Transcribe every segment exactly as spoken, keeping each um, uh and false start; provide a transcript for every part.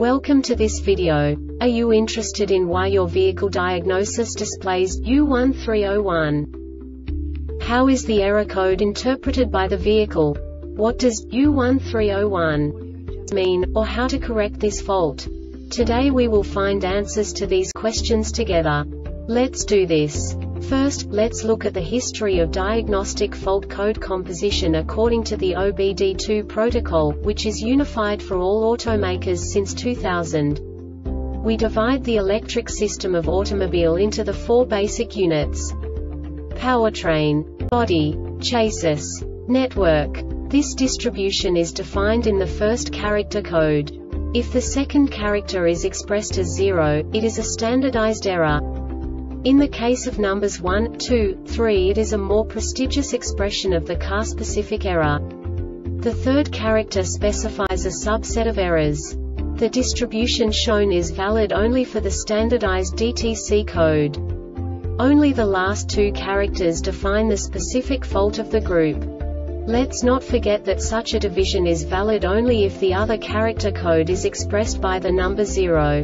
Welcome to this video. Are you interested in why your vehicle diagnosis displays U one three zero one? How is the error code interpreted by the vehicle? What does U one three zero one mean, or how to correct this fault? Today we will find answers to these questions together. Let's do this. First, let's look at the history of diagnostic fault code composition according to the O B D two protocol, which is unified for all automakers since two thousand. We divide the electric system of automobile into the four basic units: powertrain, body, chassis, network. This distribution is defined in the first character code. If the second character is expressed as zero, it is a standardized error. In the case of numbers one, two, three, it is a more prestigious expression of the car-specific error. The third character specifies a subset of errors. The distribution shown is valid only for the standardized D T C code. Only the last two characters define the specific fault of the group. Let's not forget that such a division is valid only if the other character code is expressed by the number zero.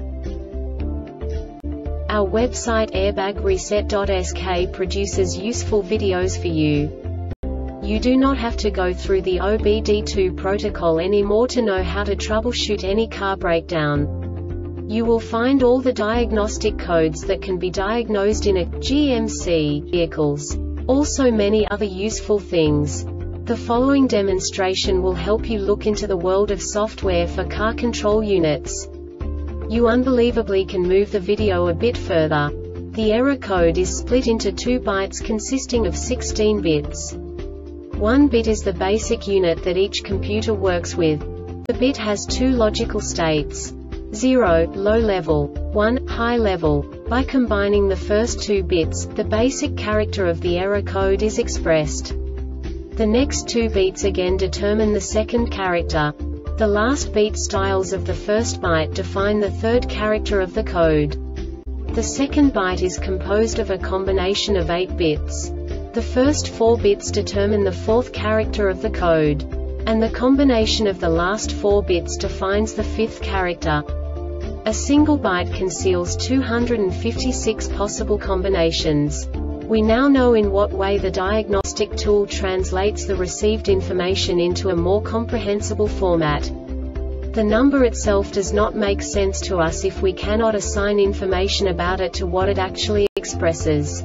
Our website airbag reset dot S K produces useful videos for you. You do not have to go through the O B D two protocol anymore to know how to troubleshoot any car breakdown. You will find all the diagnostic codes that can be diagnosed in a G M C vehicles. Also many other useful things. The following demonstration will help you look into the world of software for car control units. You unbelievably can move the video a bit further. The error code is split into two bytes consisting of sixteen bits. One bit is the basic unit that each computer works with. The bit has two logical states: zero, low level, one, high level. By combining the first two bits, the basic character of the error code is expressed. The next two beats again determine the second character. The last beat styles of the first byte define the third character of the code. The second byte is composed of a combination of eight bits. The first four bits determine the fourth character of the code. And the combination of the last four bits defines the fifth character. A single byte conceals two hundred fifty-six possible combinations. We now know in what way the diagnostic tool translates the received information into a more comprehensible format. The number itself does not make sense to us if we cannot assign information about it to what it actually expresses.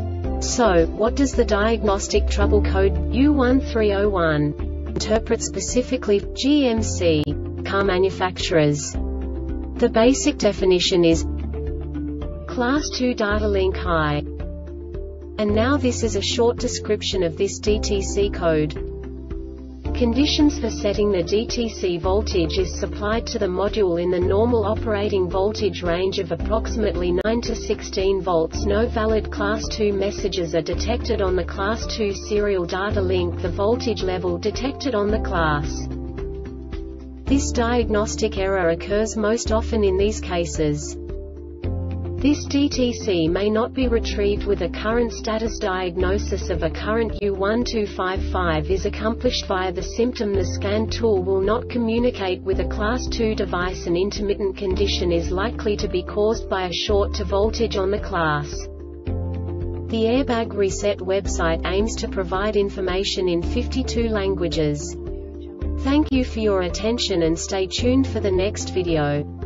So, what does the diagnostic trouble code U one three zero one interpret specifically for G M C car manufacturers? The basic definition is Class two data link high. And now this is a short description of this D T C code. Conditions for setting the D T C voltage is supplied to the module in the normal operating voltage range of approximately nine to sixteen volts. No valid class two messages are detected on the class two serial data link. The voltage level detected on the class. This diagnostic error occurs most often in these cases. This D T C may not be retrieved with a current status. Diagnosis of a current U one two five five is accomplished via the symptom. The scan tool will not communicate with a class two device. An intermittent condition is likely to be caused by a short to voltage on the class. The Airbag Reset website aims to provide information in fifty-two languages. Thank you for your attention and stay tuned for the next video.